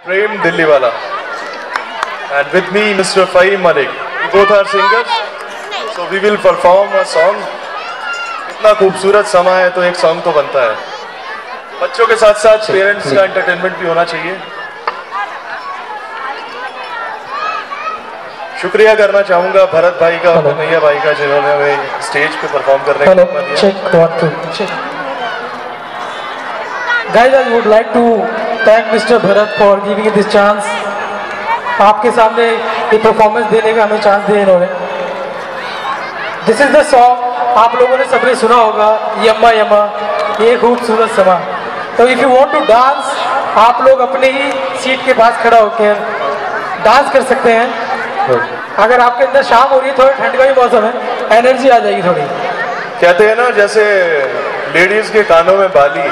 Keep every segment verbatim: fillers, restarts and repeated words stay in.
Prem Delhi wala, and with me Mister Faheem Malik. We both are singers, so we will perform a song. इतना खूबसूरत समा है तो एक song तो बनता है. बच्चों के साथ साथ पेरेंट्स का एंटरटेनमेंट भी होना चाहिए. शुक्रिया करना चाहूंगा भरत भाई का और कन्हैया भाई का जिन्होंने हमें स्टेज पे परफॉर्म करने का मौका दिया. Check one two check. Guys, I would like to thank Mister Bharat for giving this chance. आपके सामने ये परफॉर्मेंस देने का हमें चांस दिया इन्होंने. This is the song आप लोगों ने सबने सुना होगा, यम्मा यम्मा, ये खूबसूरत समा. तो if you want to dance, आप लोग अपने ही सीट के पास खड़ा होकर डांस कर सकते हैं. अगर आपके अंदर शाम हो रही है, थोड़ी ठंड का भी मौसम है, एनर्जी आ जाएगी थोड़ी. कहते हैं ना जैसे लेडीज के कानों में बाली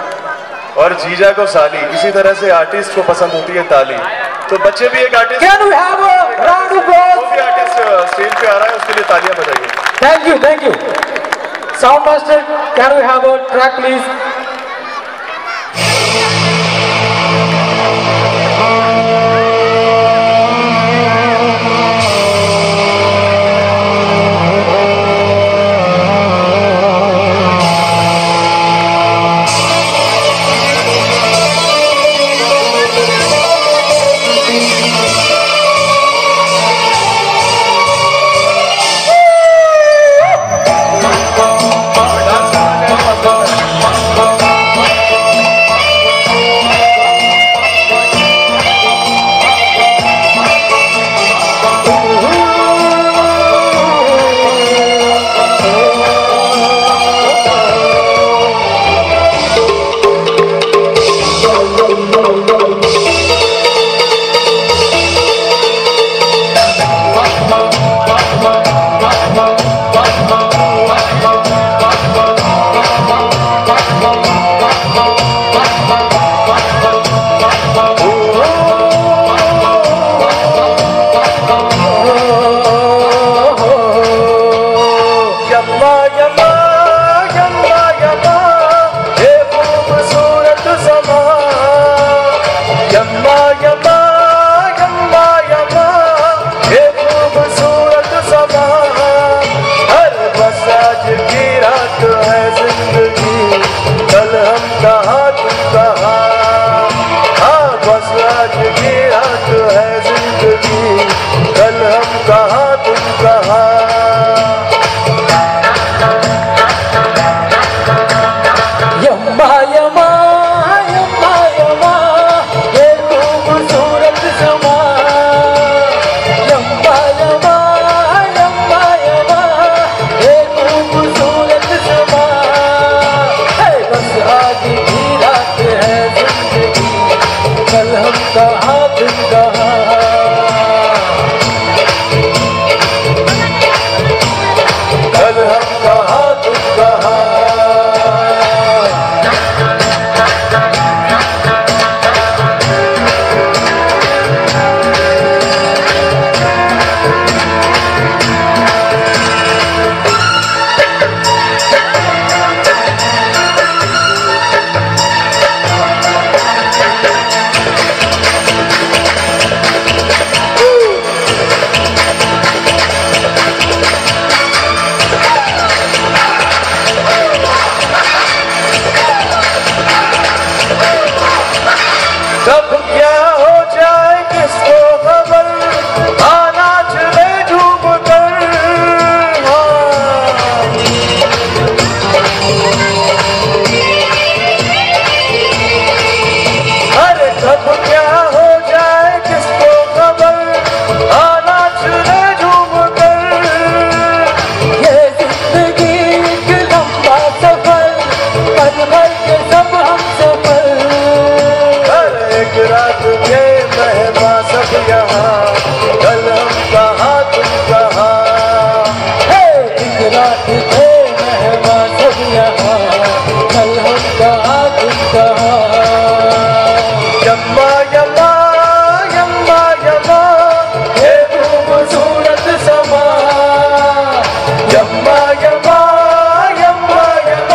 और जीजा को साली, इसी तरह से आर्टिस्ट को पसंद होती है ताली. तो बच्चे भी एक artist, Can we have a round of applause? वो भी आर्टिस्ट स्टेज पे आ रहा है, उसके लिए तालियां बजाइए. Thank you thank you. Sound master, can we have a track please?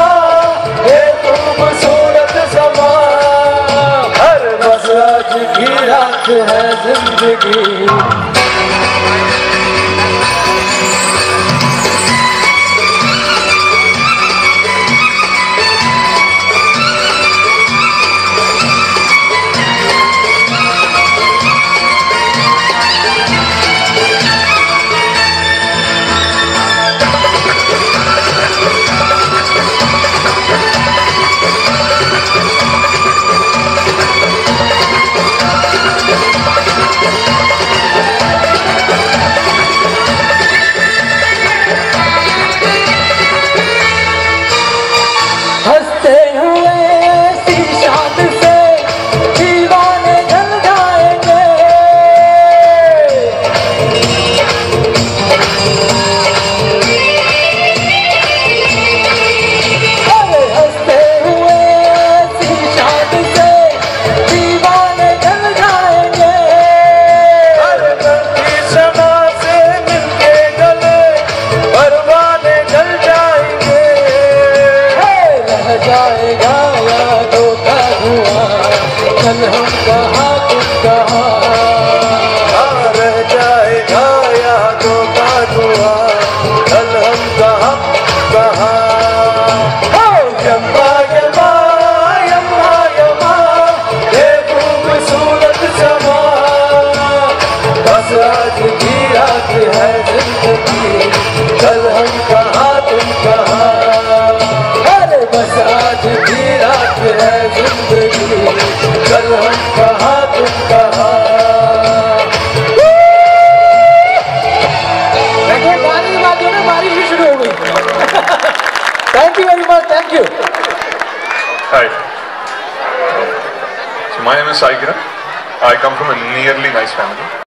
की रात है जिंदगी। हंसते हुए ऐसी शान से दीवाने जल जाएंगे। अरे हंसते हुए ऐसी शान से दीवाने जल जाएंगे। अरे धरती समा से मिलके गले परवाने जल जाएंगे। रह जाएगा यादों का धुआं, कल हम कहाँ तुम कहाँ। हाँ, रह जाएगा यादों का धुआं, कल हम कहाँ कहाँ। यम्मा यम्मा यम्मा यम्मा ये खूबसूरत समा, बस आज की रात है जिंदगी, कल हम कहाँ तुम कहाँ। अरे बस आज की रात है जिंदगी, कल हम कहाँ तुम कहाँ। देखो बारिश बात है ना, बारिश भी शुरू हो गई। Thank you very much, thank you. Hi. So my name is Sai Kiran. I come from a nearly nice family.